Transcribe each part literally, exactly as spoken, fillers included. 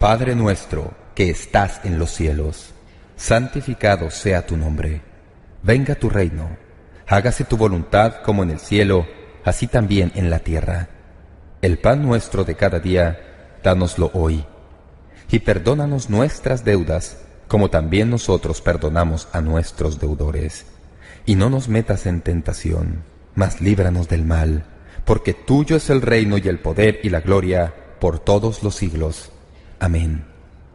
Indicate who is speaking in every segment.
Speaker 1: Padre nuestro, que estás en los cielos, santificado sea tu nombre. Venga tu reino. Hágase tu voluntad como en el cielo, así también en la tierra. El pan nuestro de cada día, dánoslo hoy. Y perdónanos nuestras deudas, como también nosotros perdonamos a nuestros deudores. Y no nos metas en tentación, mas líbranos del mal, porque tuyo es el reino y el poder y la gloria por todos los siglos. Amén.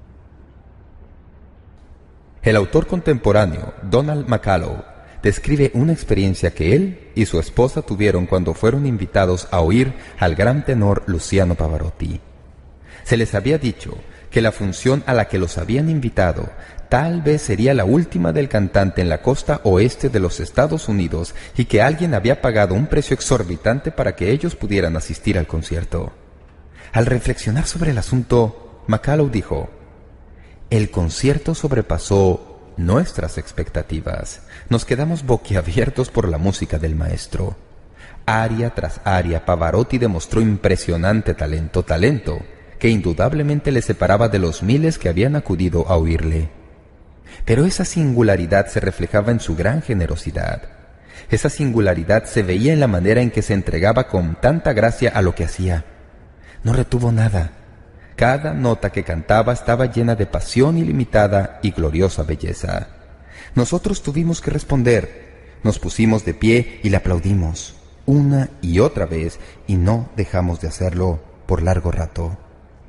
Speaker 1: El autor contemporáneo, Donald McCullough, describe una experiencia que él y su esposa tuvieron cuando fueron invitados a oír al gran tenor Luciano Pavarotti. Se les había dicho que la función a la que los habían invitado tal vez sería la última del cantante en la costa oeste de los Estados Unidos y que alguien había pagado un precio exorbitante para que ellos pudieran asistir al concierto. Al reflexionar sobre el asunto, McCullough dijo: «El concierto sobrepasó nuestras expectativas. Nos quedamos boquiabiertos por la música del maestro. Aria tras aria, Pavarotti demostró impresionante talento, talento que indudablemente le separaba de los miles que habían acudido a oírle. Pero esa singularidad se reflejaba en su gran generosidad. Esa singularidad se veía en la manera en que se entregaba con tanta gracia a lo que hacía. No retuvo nada. Cada nota que cantaba estaba llena de pasión ilimitada y gloriosa belleza. Nosotros tuvimos que responder. Nos pusimos de pie y le aplaudimos, una y otra vez, y no dejamos de hacerlo por largo rato.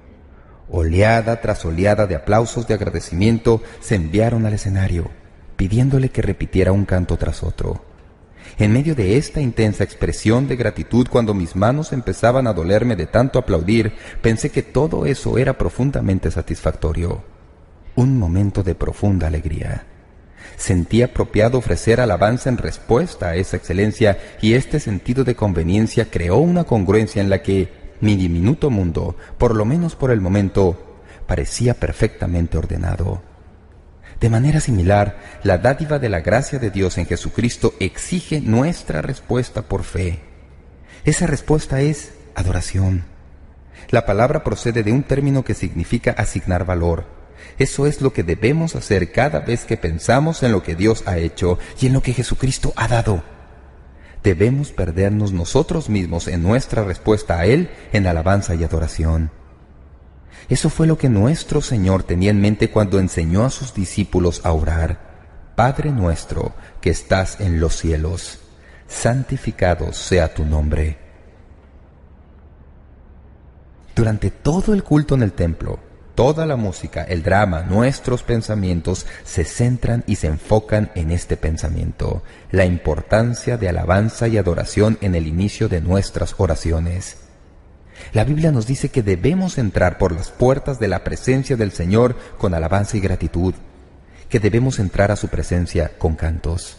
Speaker 1: Oleada tras oleada de aplausos de agradecimiento se enviaron al escenario, pidiéndole que repitiera un canto tras otro. En medio de esta intensa expresión de gratitud, cuando mis manos empezaban a dolerme de tanto aplaudir, pensé que todo eso era profundamente satisfactorio. Un momento de profunda alegría. Sentí apropiado ofrecer alabanza en respuesta a esa excelencia, y este sentido de conveniencia creó una congruencia en la que mi diminuto mundo, por lo menos por el momento, parecía perfectamente ordenado. De manera similar, la dádiva de la gracia de Dios en Jesucristo exige nuestra respuesta por fe. Esa respuesta es adoración. La palabra procede de un término que significa asignar valor. Eso es lo que debemos hacer cada vez que pensamos en lo que Dios ha hecho y en lo que Jesucristo ha dado. Debemos perdernos nosotros mismos en nuestra respuesta a Él en alabanza y adoración. Eso fue lo que nuestro Señor tenía en mente cuando enseñó a sus discípulos a orar: Padre nuestro que estás en los cielos, santificado sea tu nombre. Durante todo el culto en el templo, toda la música, el drama, nuestros pensamientos se centran y se enfocan en este pensamiento, la importancia de alabanza y adoración en el inicio de nuestras oraciones. La Biblia nos dice que debemos entrar por las puertas de la presencia del Señor con alabanza y gratitud, que debemos entrar a su presencia con cantos.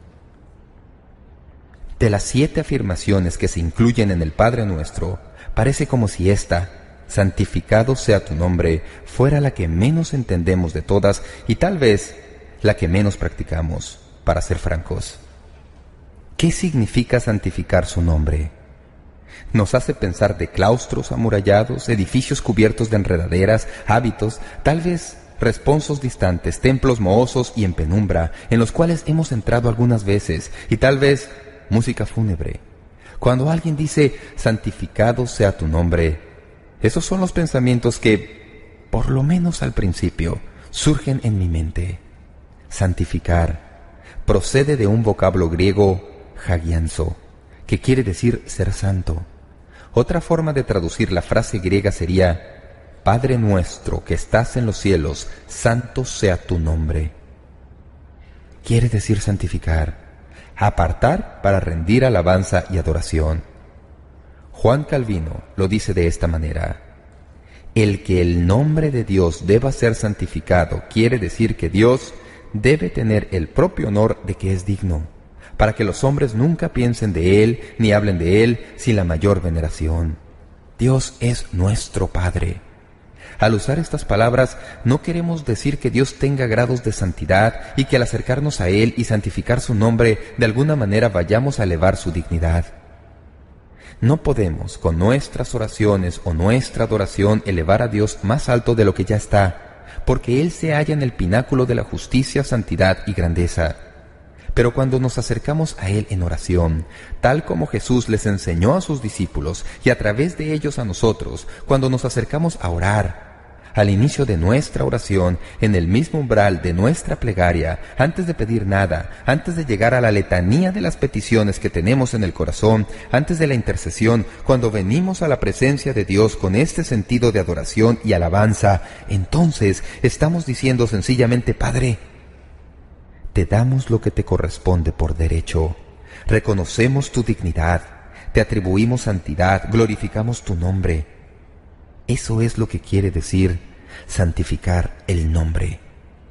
Speaker 1: De las siete afirmaciones que se incluyen en el Padre Nuestro, parece como si esta, santificado sea tu nombre, fuera la que menos entendemos de todas y tal vez la que menos practicamos, para ser francos. ¿Qué significa santificar su nombre? Nos hace pensar de claustros amurallados, edificios cubiertos de enredaderas, hábitos, tal vez responsos distantes, templos mohosos y en penumbra, en los cuales hemos entrado algunas veces, y tal vez música fúnebre. Cuando alguien dice, santificado sea tu nombre, esos son los pensamientos que, por lo menos al principio, surgen en mi mente. Santificar procede de un vocablo griego, hagianzo, que quiere decir ser santo. Otra forma de traducir la frase griega sería: Padre nuestro que estás en los cielos, santo sea tu nombre. Quiere decir santificar, apartar para rendir alabanza y adoración. Juan Calvino lo dice de esta manera: el que el nombre de Dios deba ser santificado quiere decir que Dios debe tener el propio honor de que es digno, para que los hombres nunca piensen de Él ni hablen de Él sin la mayor veneración. Dios es nuestro Padre. Al usar estas palabras, no queremos decir que Dios tenga grados de santidad y que al acercarnos a Él y santificar su nombre, de alguna manera vayamos a elevar su dignidad. No podemos, con nuestras oraciones o nuestra adoración, elevar a Dios más alto de lo que ya está, porque Él se halla en el pináculo de la justicia, santidad y grandeza. Pero cuando nos acercamos a Él en oración, tal como Jesús les enseñó a sus discípulos y a través de ellos a nosotros, cuando nos acercamos a orar, al inicio de nuestra oración, en el mismo umbral de nuestra plegaria, antes de pedir nada, antes de llegar a la letanía de las peticiones que tenemos en el corazón, antes de la intercesión, cuando venimos a la presencia de Dios con este sentido de adoración y alabanza, entonces estamos diciendo sencillamente: Padre, te damos lo que te corresponde por derecho, reconocemos tu dignidad, te atribuimos santidad, glorificamos tu nombre. Eso es lo que quiere decir santificar el nombre.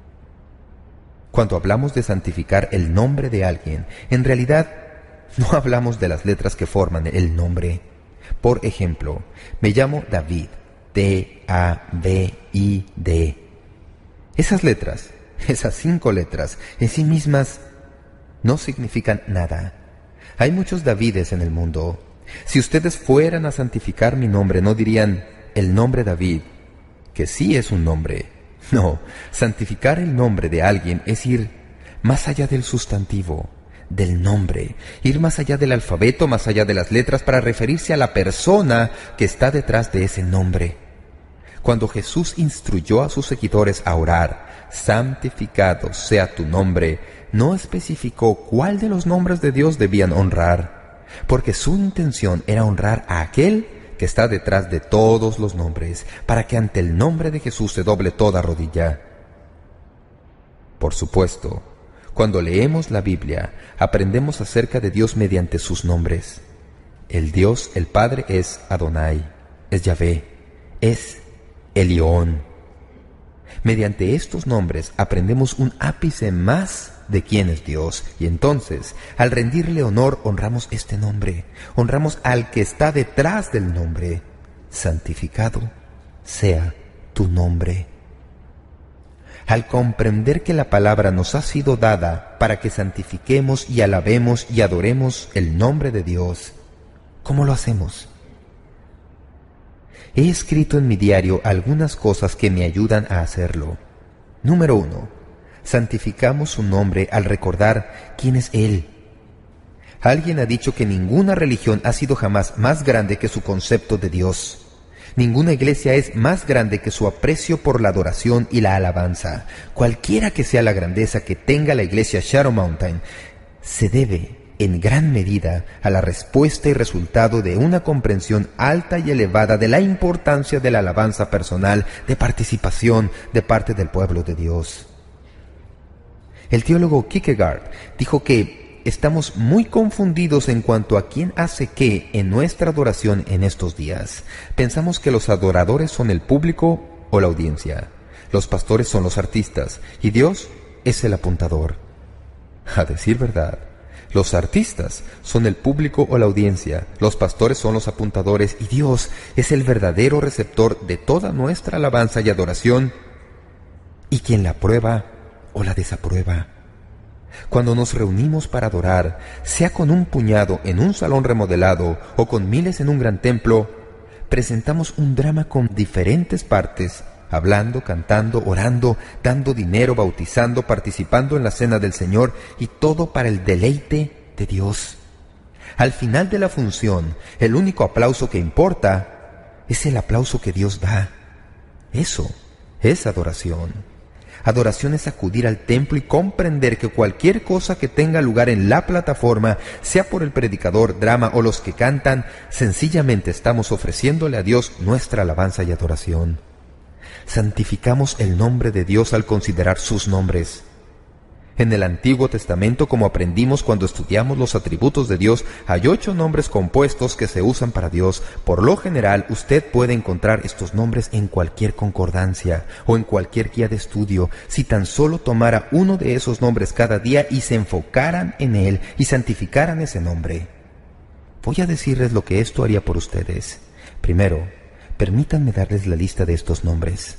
Speaker 1: Cuando hablamos de santificar el nombre de alguien, en realidad no hablamos de las letras que forman el nombre. Por ejemplo, me llamo David, D A V I D. Esas letras, esas cinco letras, en sí mismas no significan nada. Hay muchos Davides en el mundo. Si ustedes fueran a santificar mi nombre, no dirían el nombre David, que sí es un nombre. No, santificar el nombre de alguien es ir más allá del sustantivo, del nombre, ir más allá del alfabeto, más allá de las letras, para referirse a la persona que está detrás de ese nombre. Cuando Jesús instruyó a sus seguidores a orar, santificado sea tu nombre, no especificó cuál de los nombres de Dios debían honrar, porque su intención era honrar a aquel que está detrás de todos los nombres, para que ante el nombre de Jesús se doble toda rodilla. Por supuesto, cuando leemos la Biblia, aprendemos acerca de Dios mediante sus nombres. El Dios, el Padre, es Adonai, es Yahvé, es Elión. Mediante estos nombres aprendemos un ápice más de quién es Dios, y entonces, al rendirle honor, honramos este nombre, honramos al que está detrás del nombre. Santificado sea tu nombre. Al comprender que la palabra nos ha sido dada para que santifiquemos y alabemos y adoremos el nombre de Dios, ¿cómo lo hacemos? He escrito en mi diario algunas cosas que me ayudan a hacerlo. Número uno. Santificamos su nombre al recordar quién es Él. Alguien ha dicho que ninguna religión ha sido jamás más grande que su concepto de Dios. Ninguna iglesia es más grande que su aprecio por la adoración y la alabanza. Cualquiera que sea la grandeza que tenga la iglesia Shadow Mountain, se debe en gran medida a la respuesta y resultado de una comprensión alta y elevada de la importancia de la alabanza personal, de participación de parte del pueblo de Dios. El teólogo Kierkegaard dijo que estamos muy confundidos en cuanto a quién hace qué en nuestra adoración en estos días. Pensamos que los adoradores son el público o la audiencia, los pastores son los artistas y Dios es el apuntador. A decir verdad, los artistas son el público o la audiencia, los pastores son los apuntadores y Dios es el verdadero receptor de toda nuestra alabanza y adoración, y quien la aprueba o la desaprueba. Cuando nos reunimos para adorar, sea con un puñado en un salón remodelado o con miles en un gran templo, presentamos un drama con diferentes partes, hablando, cantando, orando, dando dinero, bautizando, participando en la cena del Señor, y todo para el deleite de Dios. Al final de la función, el único aplauso que importa es el aplauso que Dios da. Eso es adoración. Adoración es acudir al templo y comprender que cualquier cosa que tenga lugar en la plataforma, sea por el predicador, drama o los que cantan, sencillamente estamos ofreciéndole a Dios nuestra alabanza y adoración. Santificamos el nombre de Dios al considerar sus nombres. En el Antiguo Testamento, como aprendimos cuando estudiamos los atributos de Dios, hay ocho nombres compuestos que se usan para Dios. Por lo general, usted puede encontrar estos nombres en cualquier concordancia o en cualquier guía de estudio, si tan solo tomara uno de esos nombres cada día y se enfocaran en él y santificaran ese nombre. Voy a decirles lo que esto haría por ustedes. Primero, permítanme darles la lista de estos nombres.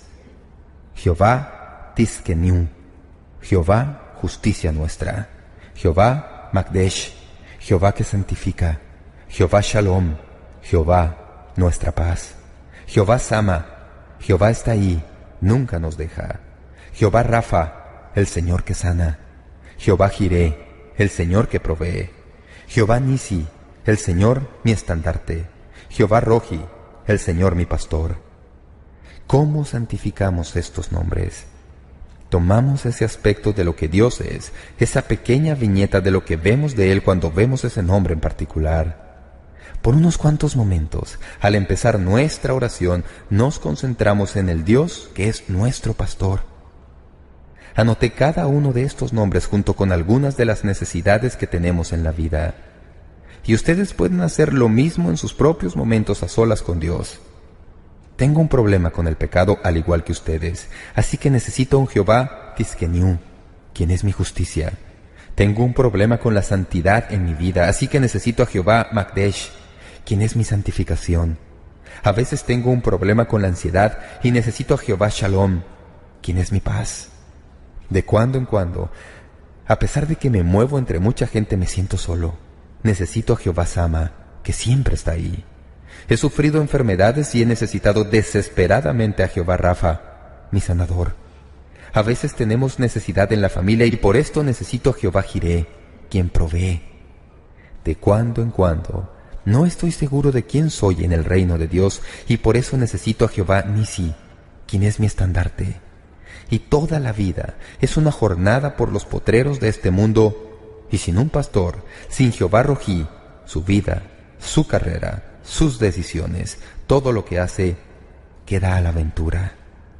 Speaker 1: Jehová Tiskenu, Jehová justicia nuestra, Jehová Makdesh, Jehová que santifica, Jehová Shalom, Jehová, nuestra paz. Jehová Sama, Jehová está ahí, nunca nos deja. Jehová Rafa, el Señor que sana. Jehová Jiré, el Señor que provee. Jehová Nisi, el Señor mi estandarte. Jehová Rohi, el Señor mi pastor. ¿Cómo santificamos estos nombres? Tomamos ese aspecto de lo que Dios es, esa pequeña viñeta de lo que vemos de Él cuando vemos ese nombre en particular. Por unos cuantos momentos, al empezar nuestra oración, nos concentramos en el Dios que es nuestro pastor. Anoté cada uno de estos nombres junto con algunas de las necesidades que tenemos en la vida. Y ustedes pueden hacer lo mismo en sus propios momentos a solas con Dios. Tengo un problema con el pecado al igual que ustedes, así que necesito un Jehová Tiskeniu, quien es mi justicia. Tengo un problema con la santidad en mi vida, así que necesito a Jehová Makdesh, quien es mi santificación. A veces tengo un problema con la ansiedad y necesito a Jehová Shalom, quien es mi paz. De cuando en cuando, a pesar de que me muevo entre mucha gente, me siento solo. Necesito a Jehová Sama, que siempre está ahí. He sufrido enfermedades y he necesitado desesperadamente a Jehová Rafa, mi sanador. A veces tenemos necesidad en la familia y por esto necesito a Jehová Jiré, quien provee. De cuando en cuando, no estoy seguro de quién soy en el reino de Dios y por eso necesito a Jehová Nisi, quien es mi estandarte. Y toda la vida es una jornada por los potreros de este mundo y sin un pastor, sin Jehová Rohi, su vida, su carrera, sus decisiones, todo lo que hace, queda a la aventura.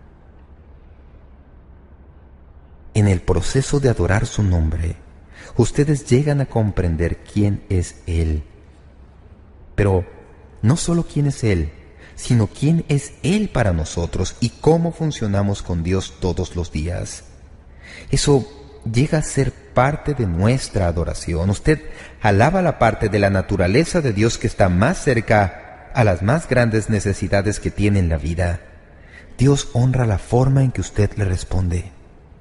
Speaker 1: En el proceso de adorar su nombre, ustedes llegan a comprender quién es Él. Pero no solo quién es Él, sino quién es Él para nosotros y cómo funcionamos con Dios todos los días. Eso llega a ser parte de nuestra adoración. Usted alaba la parte de la naturaleza de Dios que está más cerca a las más grandes necesidades que tiene en la vida. Dios honra la forma en que usted le responde.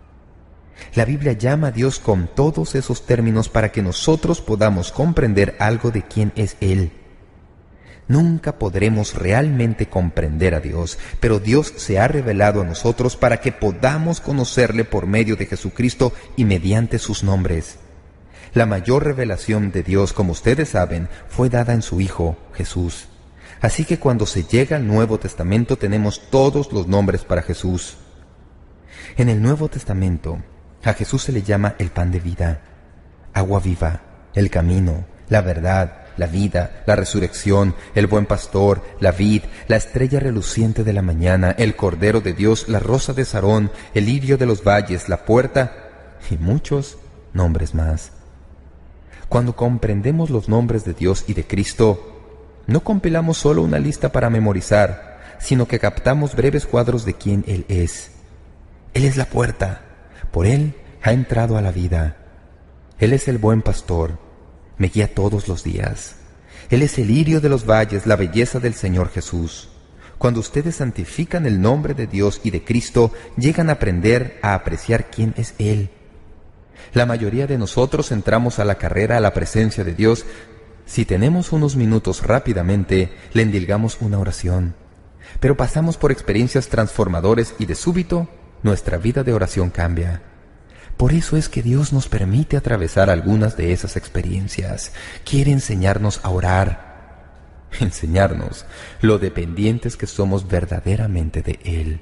Speaker 1: La Biblia llama a Dios con todos esos términos para que nosotros podamos comprender algo de quién es Él. Nunca podremos realmente comprender a Dios, pero Dios se ha revelado a nosotros para que podamos conocerle por medio de Jesucristo y mediante sus nombres. La mayor revelación de Dios, como ustedes saben, fue dada en su Hijo, Jesús. Así que cuando se llega al Nuevo Testamento tenemos todos los nombres para Jesús. En el Nuevo Testamento, a Jesús se le llama el pan de vida, agua viva, el camino, la verdad, la vida, la resurrección, el buen pastor, la vid, la estrella reluciente de la mañana, el Cordero de Dios, la rosa de Sarón, el lirio de los valles, la puerta y muchos nombres más. Cuando comprendemos los nombres de Dios y de Cristo, no compilamos solo una lista para memorizar, sino que captamos breves cuadros de quién Él es. Él es la puerta, por Él ha entrado a la vida. Él es el buen pastor, me guía todos los días. Él es el lirio de los valles, la belleza del Señor Jesús. Cuando ustedes santifican el nombre de Dios y de Cristo, llegan a aprender a apreciar quién es Él. La mayoría de nosotros entramos a la carrera a la presencia de Dios. Si tenemos unos minutos rápidamente, le endilgamos una oración. Pero pasamos por experiencias transformadoras y de súbito, nuestra vida de oración cambia. Por eso es que Dios nos permite atravesar algunas de esas experiencias. Quiere enseñarnos a orar, enseñarnos lo dependientes que somos verdaderamente de Él.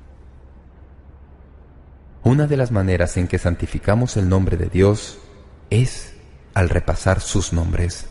Speaker 1: Una de las maneras en que santificamos el nombre de Dios es al repasar sus nombres.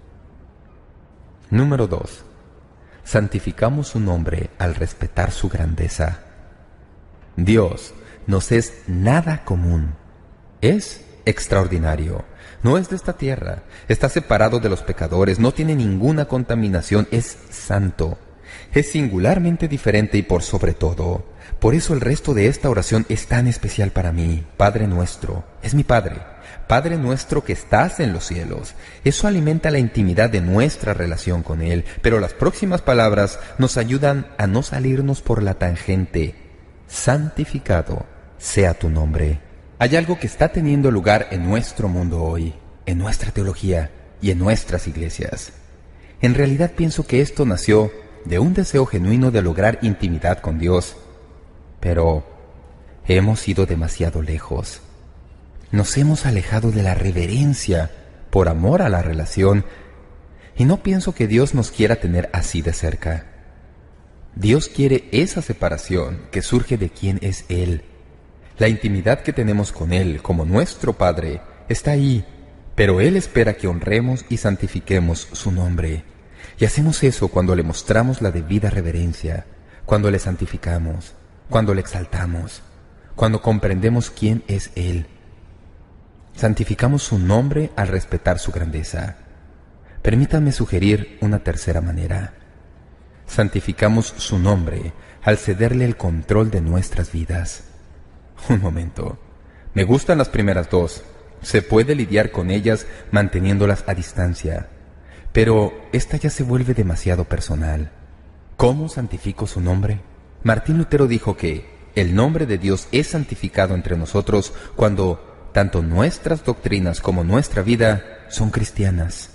Speaker 1: Número dos. Santificamos su nombre al respetar su grandeza. Dios nos es nada común. Es extraordinario. No es de esta tierra. Está separado de los pecadores. No tiene ninguna contaminación. Es santo. Es singularmente diferente y por sobre todo. Por eso el resto de esta oración es tan especial para mí. Padre nuestro. Es mi Padre. Padre nuestro que estás en los cielos. Eso alimenta la intimidad de nuestra relación con Él. Pero las próximas palabras nos ayudan a no salirnos por la tangente. Santificado sea tu nombre. Hay algo que está teniendo lugar en nuestro mundo hoy, en nuestra teología y en nuestras iglesias. En realidad pienso que esto nació de un deseo genuino de lograr intimidad con Dios. Pero hemos ido demasiado lejos. Nos hemos alejado de la reverencia por amor a la relación, y no pienso que Dios nos quiera tener así de cerca. Dios quiere esa separación que surge de quién es Él. La intimidad que tenemos con Él como nuestro Padre está ahí, pero Él espera que honremos y santifiquemos su nombre. Y hacemos eso cuando le mostramos la debida reverencia, cuando le santificamos, cuando le exaltamos, cuando comprendemos quién es Él. Santificamos su nombre al respetar su grandeza. Permítanme sugerir una tercera manera. Santificamos su nombre al cederle el control de nuestras vidas. Un momento. Me gustan las primeras dos. Se puede lidiar con ellas manteniéndolas a distancia. Pero esta ya se vuelve demasiado personal. ¿Cómo santifico su nombre? Martín Lutero dijo que el nombre de Dios es santificado entre nosotros cuando tanto nuestras doctrinas como nuestra vida son cristianas.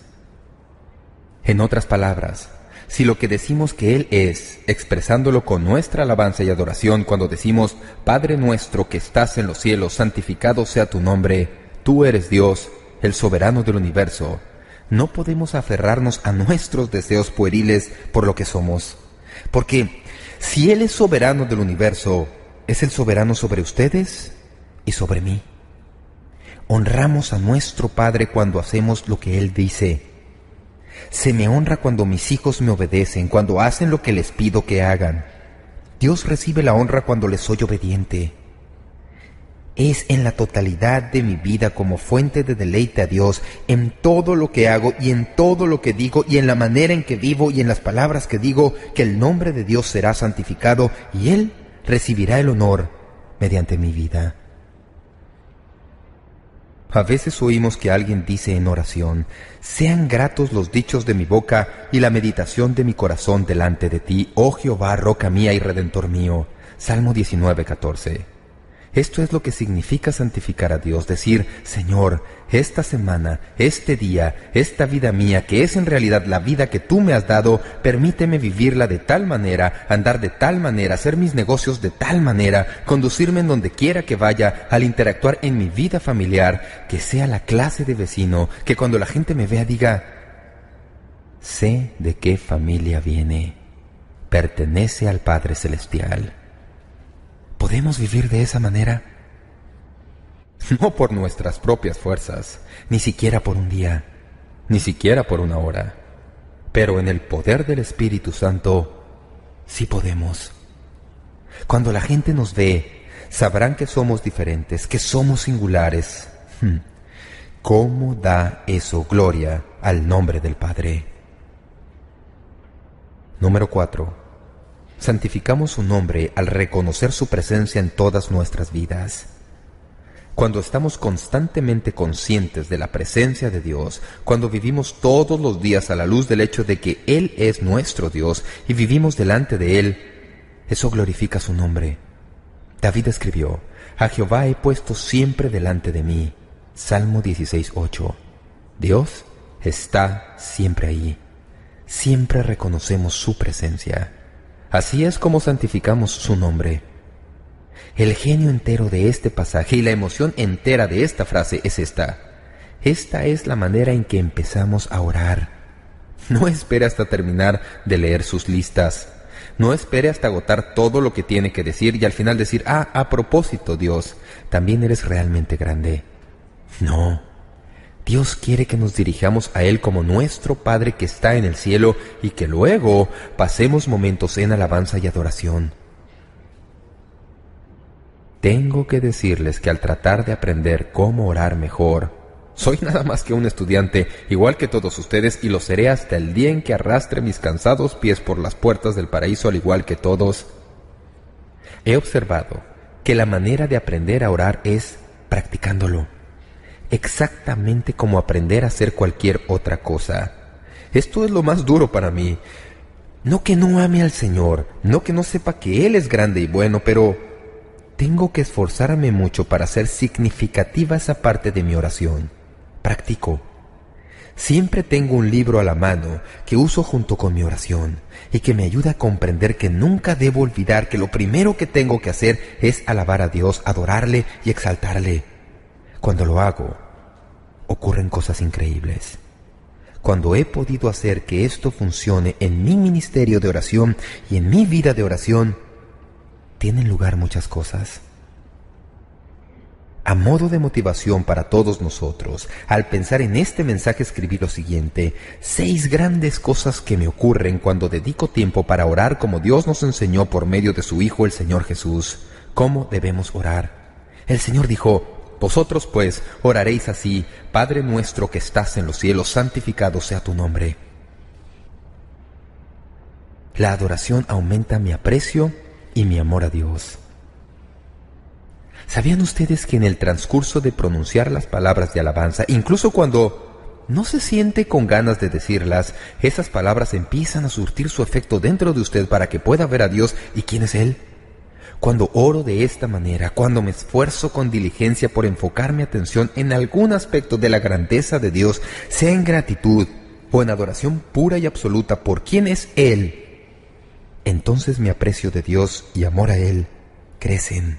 Speaker 1: En otras palabras, si lo que decimos que Él es, expresándolo con nuestra alabanza y adoración cuando decimos, Padre nuestro que estás en los cielos, santificado sea tu nombre, tú eres Dios, el soberano del universo, no podemos aferrarnos a nuestros deseos pueriles por lo que somos. Porque si Él es soberano del universo, ¿es el soberano sobre ustedes y sobre mí? Honramos a nuestro Padre cuando hacemos lo que Él dice. Se me honra cuando mis hijos me obedecen, cuando hacen lo que les pido que hagan. Dios recibe la honra cuando les soy obediente. Es en la totalidad de mi vida como fuente de deleite a Dios, en todo lo que hago y en todo lo que digo y en la manera en que vivo y en las palabras que digo, que el nombre de Dios será santificado y Él recibirá el honor mediante mi vida. A veces oímos que alguien dice en oración, sean gratos los dichos de mi boca y la meditación de mi corazón delante de ti, oh Jehová, roca mía y redentor mío. Salmo diecinueve, catorce. Esto es lo que significa santificar a Dios, decir, Señor, esta semana, este día, esta vida mía, que es en realidad la vida que tú me has dado, permíteme vivirla de tal manera, andar de tal manera, hacer mis negocios de tal manera, conducirme en donde quiera que vaya, al interactuar en mi vida familiar, que sea la clase de vecino, que cuando la gente me vea diga, sé de qué familia viene, pertenece al Padre Celestial. ¿Podemos vivir de esa manera? No por nuestras propias fuerzas, ni siquiera por un día, ni siquiera por una hora. Pero en el poder del Espíritu Santo, sí podemos. Cuando la gente nos ve, sabrán que somos diferentes, que somos singulares. ¿Cómo da eso gloria al nombre del Padre? Número cuatro. Santificamos su nombre al reconocer su presencia en todas nuestras vidas. Cuando estamos constantemente conscientes de la presencia de Dios, cuando vivimos todos los días a la luz del hecho de que Él es nuestro Dios y vivimos delante de Él, eso glorifica su nombre. David escribió, a Jehová he puesto siempre delante de mí. Salmo dieciséis, ocho. Dios está siempre ahí. Siempre reconocemos su presencia. Así es como santificamos su nombre. El genio entero de este pasaje y la emoción entera de esta frase es esta. Esta es la manera en que empezamos a orar. No espere hasta terminar de leer sus listas. No espere hasta agotar todo lo que tiene que decir y al final decir, ah, a propósito, Dios, también eres realmente grande. No. Dios quiere que nos dirijamos a Él como nuestro Padre que está en el cielo y que luego pasemos momentos en alabanza y adoración. Tengo que decirles que al tratar de aprender cómo orar mejor, soy nada más que un estudiante, igual que todos ustedes, y lo seré hasta el día en que arrastre mis cansados pies por las puertas del paraíso al igual que todos. He observado que la manera de aprender a orar es practicándolo. Exactamente como aprender a hacer cualquier otra cosa. Esto es lo más duro para mí. No que no ame al Señor, no que no sepa que Él es grande y bueno, pero tengo que esforzarme mucho para hacer significativa esa parte de mi oración. Practico. Siempre tengo un libro a la mano que uso junto con mi oración y que me ayuda a comprender que nunca debo olvidar que lo primero que tengo que hacer es alabar a Dios, adorarle y exaltarle. Cuando lo hago, ocurren cosas increíbles. Cuando he podido hacer que esto funcione en mi ministerio de oración y en mi vida de oración, tienen lugar muchas cosas. A modo de motivación para todos nosotros, al pensar en este mensaje escribí lo siguiente: seis grandes cosas que me ocurren cuando dedico tiempo para orar como Dios nos enseñó por medio de su Hijo el Señor Jesús. ¿Cómo debemos orar? El Señor dijo: vosotros pues oraréis así: Padre nuestro que estás en los cielos, santificado sea tu nombre. La adoración aumenta mi aprecio y mi amor a Dios. ¿Sabían ustedes que en el transcurso de pronunciar las palabras de alabanza, incluso cuando no se siente con ganas de decirlas, esas palabras empiezan a surtir su efecto dentro de usted para que pueda ver a Dios y quién es Él? Cuando oro de esta manera, cuando me esfuerzo con diligencia por enfocar mi atención en algún aspecto de la grandeza de Dios, sea en gratitud o en adoración pura y absoluta por quién es Él, entonces mi aprecio de Dios y amor a Él crecen.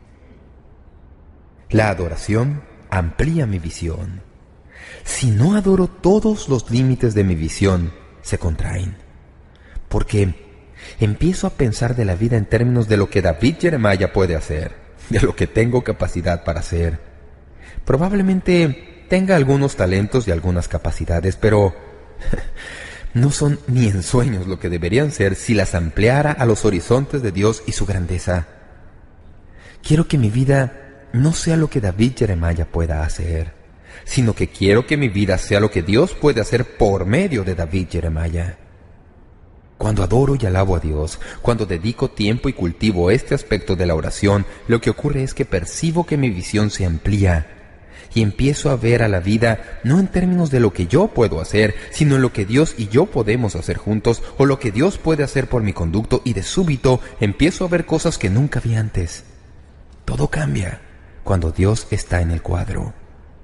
Speaker 1: La adoración amplía mi visión. Si no adoro, todos los límites de mi visión se contraen, porque empiezo a pensar de la vida en términos de lo que David Jeremiah puede hacer, de lo que tengo capacidad para hacer. Probablemente tenga algunos talentos y algunas capacidades, pero no son ni en sueños lo que deberían ser si las ampliara a los horizontes de Dios y su grandeza. Quiero que mi vida no sea lo que David Jeremiah pueda hacer, sino que quiero que mi vida sea lo que Dios puede hacer por medio de David Jeremiah. Cuando adoro y alabo a Dios, cuando dedico tiempo y cultivo este aspecto de la oración, lo que ocurre es que percibo que mi visión se amplía y empiezo a ver a la vida no en términos de lo que yo puedo hacer, sino en lo que Dios y yo podemos hacer juntos, o lo que Dios puede hacer por mi conducto, y de súbito empiezo a ver cosas que nunca vi antes. Todo cambia cuando Dios está en el cuadro.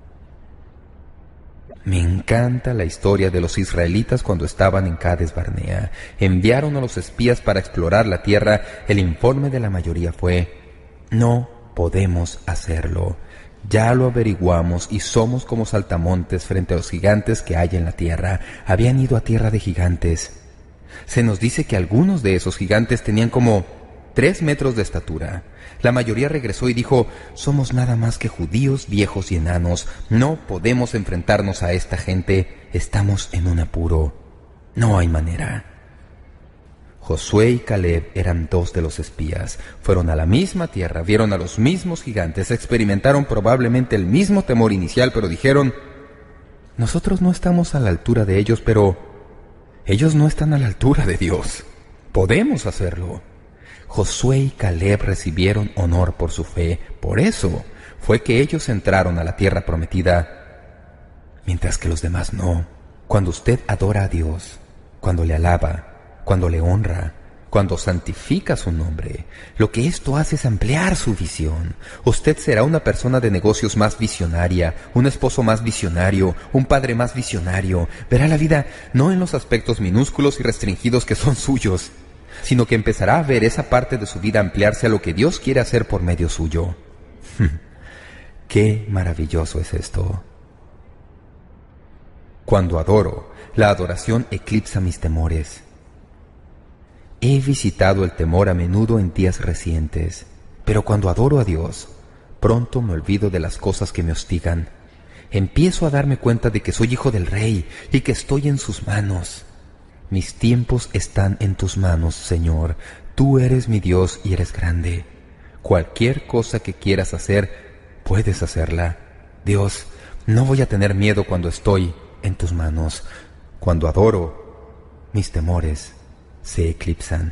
Speaker 1: Me encanta la historia de los israelitas cuando estaban en Cades Barnea. Enviaron a los espías para explorar la tierra. El informe de la mayoría fue: no podemos hacerlo. Ya lo averiguamos y somos como saltamontes frente a los gigantes que hay en la tierra. Habían ido a tierra de gigantes. Se nos dice que algunos de esos gigantes tenían como tres metros de estatura. La mayoría regresó y dijo: somos nada más que judíos viejos y enanos. No podemos enfrentarnos a esta gente. Estamos en un apuro. No hay manera. Josué y Caleb eran dos de los espías. Fueron a la misma tierra, vieron a los mismos gigantes, experimentaron probablemente el mismo temor inicial, pero dijeron: nosotros no estamos a la altura de ellos, pero ellos no están a la altura de Dios. Podemos hacerlo. Josué y Caleb recibieron honor por su fe. Por eso fue que ellos entraron a la tierra prometida, mientras que los demás no. Cuando usted adora a Dios, cuando le alaba, cuando le honra, cuando santifica su nombre, lo que esto hace es ampliar su visión. Usted será una persona de negocios más visionaria, un esposo más visionario, un padre más visionario. Verá la vida no en los aspectos minúsculos y restringidos que son suyos, sino que empezará a ver esa parte de su vida ampliarse a lo que Dios quiere hacer por medio suyo. ¡Qué maravilloso es esto! Cuando adoro, la adoración eclipsa mis temores. He visitado el temor a menudo en días recientes, pero cuando adoro a Dios, pronto me olvido de las cosas que me hostigan. Empiezo a darme cuenta de que soy hijo del Rey y que estoy en sus manos. Mis tiempos están en tus manos, Señor. Tú eres mi Dios y eres grande. Cualquier cosa que quieras hacer, puedes hacerla. Dios, no voy a tener miedo cuando estoy en tus manos. Cuando adoro, mis temores se eclipsan.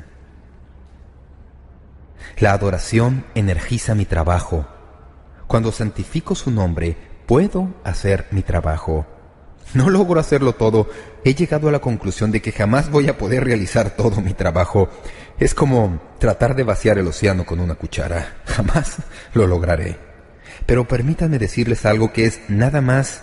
Speaker 1: La adoración energiza mi trabajo. Cuando santifico su nombre, puedo hacer mi trabajo. No logro hacerlo todo. He llegado a la conclusión de que jamás voy a poder realizar todo mi trabajo. Es como tratar de vaciar el océano con una cuchara. Jamás lo lograré. Pero permítanme decirles algo que es nada más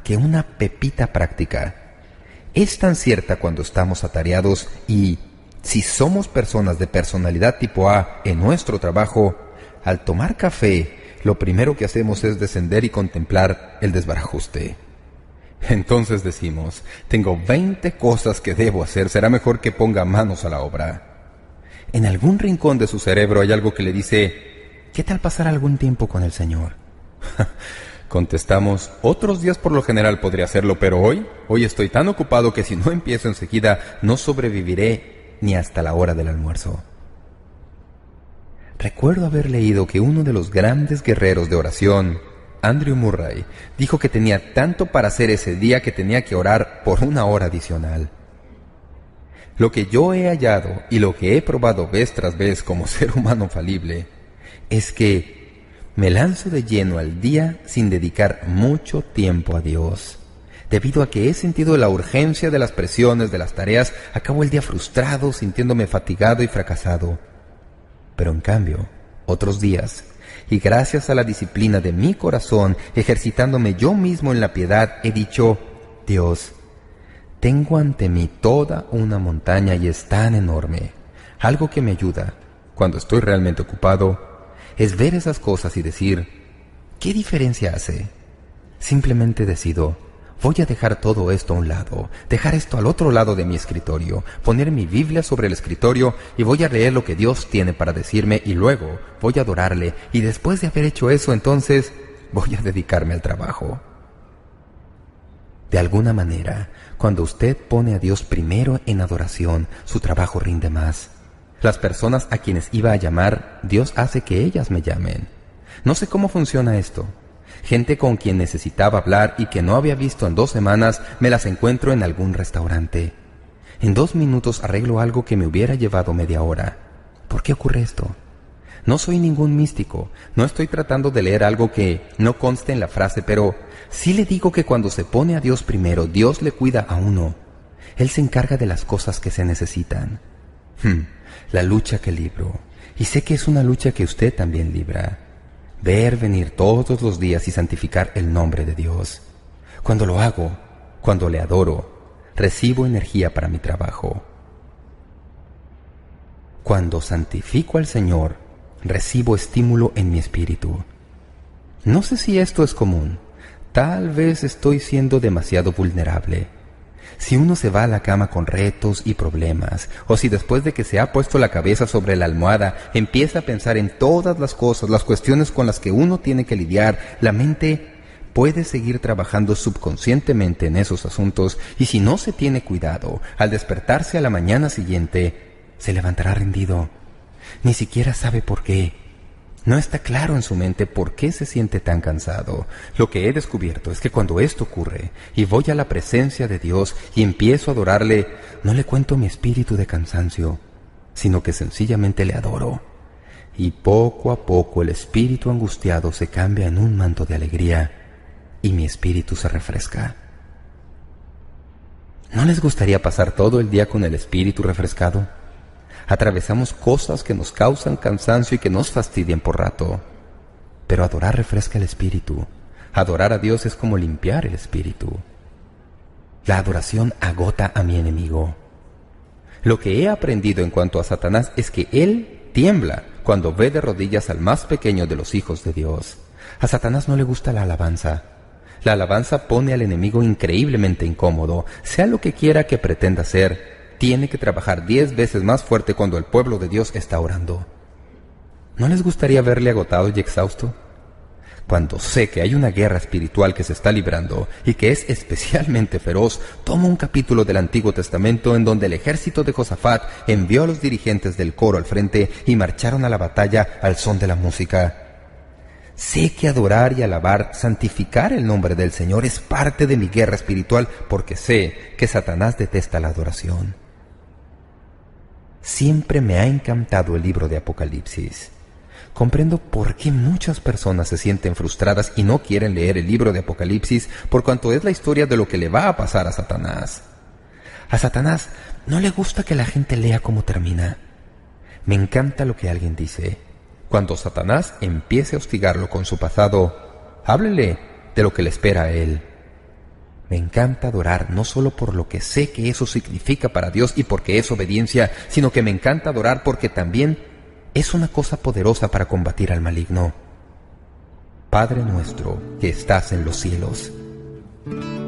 Speaker 1: que una pepita práctica. Es tan cierta cuando estamos atareados y, si somos personas de personalidad tipo A en nuestro trabajo, al tomar café, lo primero que hacemos es descender y contemplar el desbarajuste. Entonces decimos, tengo veinte cosas que debo hacer, será mejor que ponga manos a la obra. En algún rincón de su cerebro hay algo que le dice, ¿qué tal pasar algún tiempo con el Señor? Contestamos, otros días por lo general podría hacerlo, pero hoy, hoy estoy tan ocupado que si no empiezo enseguida, no sobreviviré ni hasta la hora del almuerzo. Recuerdo haber leído que uno de los grandes guerreros de oración, Andrew Murray, dijo que tenía tanto para hacer ese día que tenía que orar por una hora adicional. Lo que yo he hallado y lo que he probado vez tras vez como ser humano falible es que me lanzo de lleno al día sin dedicar mucho tiempo a Dios. Debido a que he sentido la urgencia de las presiones de las tareas, acabo el día frustrado, sintiéndome fatigado y fracasado. Pero en cambio, otros días, y gracias a la disciplina de mi corazón, ejercitándome yo mismo en la piedad, he dicho, Dios, tengo ante mí toda una montaña y es tan enorme. Algo que me ayuda, cuando estoy realmente ocupado, es ver esas cosas y decir, ¿qué diferencia hace? Simplemente decido, voy a dejar todo esto a un lado, dejar esto al otro lado de mi escritorio, poner mi Biblia sobre el escritorio y voy a leer lo que Dios tiene para decirme y luego voy a adorarle y después de haber hecho eso entonces voy a dedicarme al trabajo. De alguna manera, cuando usted pone a Dios primero en adoración, su trabajo rinde más. Las personas a quienes iba a llamar, Dios hace que ellas me llamen. No sé cómo funciona esto. Gente con quien necesitaba hablar y que no había visto en dos semanas, me las encuentro en algún restaurante. En dos minutos arreglo algo que me hubiera llevado media hora. ¿Por qué ocurre esto? No soy ningún místico, no estoy tratando de leer algo que no conste en la frase, pero sí le digo que cuando se pone a Dios primero, Dios le cuida a uno. Él se encarga de las cosas que se necesitan. Hmm, la lucha que libro, y sé que es una lucha que usted también libra. Ver venir todos los días y santificar el nombre de Dios. Cuando lo hago, cuando le adoro, recibo energía para mi trabajo. Cuando santifico al Señor, recibo estímulo en mi espíritu. No sé si esto es común. Tal vez estoy siendo demasiado vulnerable. Si uno se va a la cama con retos y problemas, o si después de que se ha puesto la cabeza sobre la almohada, empieza a pensar en todas las cosas, las cuestiones con las que uno tiene que lidiar, la mente puede seguir trabajando subconscientemente en esos asuntos, y si no se tiene cuidado, al despertarse a la mañana siguiente, se levantará rendido. Ni siquiera sabe por qué. No está claro en su mente por qué se siente tan cansado. Lo que he descubierto es que cuando esto ocurre y voy a la presencia de Dios y empiezo a adorarle, no le cuento mi espíritu de cansancio, sino que sencillamente le adoro. Y poco a poco el espíritu angustiado se cambia en un manto de alegría y mi espíritu se refresca. ¿No les gustaría pasar todo el día con el espíritu refrescado? Atravesamos cosas que nos causan cansancio y que nos fastidian por rato. Pero adorar refresca el espíritu. Adorar a Dios es como limpiar el espíritu. La adoración agota a mi enemigo. Lo que he aprendido en cuanto a Satanás es que él tiembla cuando ve de rodillas al más pequeño de los hijos de Dios. A Satanás no le gusta la alabanza. La alabanza pone al enemigo increíblemente incómodo. Sea lo que quiera que pretenda ser, tiene que trabajar diez veces más fuerte cuando el pueblo de Dios está orando. ¿No les gustaría verle agotado y exhausto? Cuando sé que hay una guerra espiritual que se está librando y que es especialmente feroz, tomo un capítulo del Antiguo Testamento en donde el ejército de Josafat envió a los dirigentes del coro al frente y marcharon a la batalla al son de la música. Sé que adorar y alabar, santificar el nombre del Señor es parte de mi guerra espiritual porque sé que Satanás detesta la adoración. Siempre me ha encantado el libro de Apocalipsis. Comprendo por qué muchas personas se sienten frustradas y no quieren leer el libro de Apocalipsis por cuanto es la historia de lo que le va a pasar a Satanás. A Satanás no le gusta que la gente lea cómo termina. Me encanta lo que alguien dice. Cuando Satanás empiece a hostigarlo con su pasado, háblele de lo que le espera a él. Me encanta adorar no solo por lo que sé que eso significa para Dios y porque es obediencia, sino que me encanta adorar porque también es una cosa poderosa para combatir al maligno. Padre nuestro que estás en los cielos.